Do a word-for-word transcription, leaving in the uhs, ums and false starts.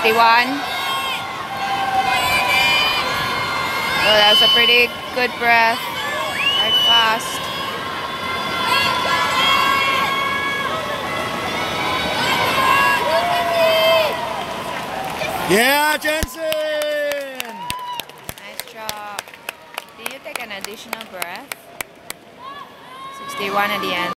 fifty-one. Oh, that was a pretty good breath. Right fast. Yeah, Jensen! Nice job. Did you take an additional breath? sixty-one at the end.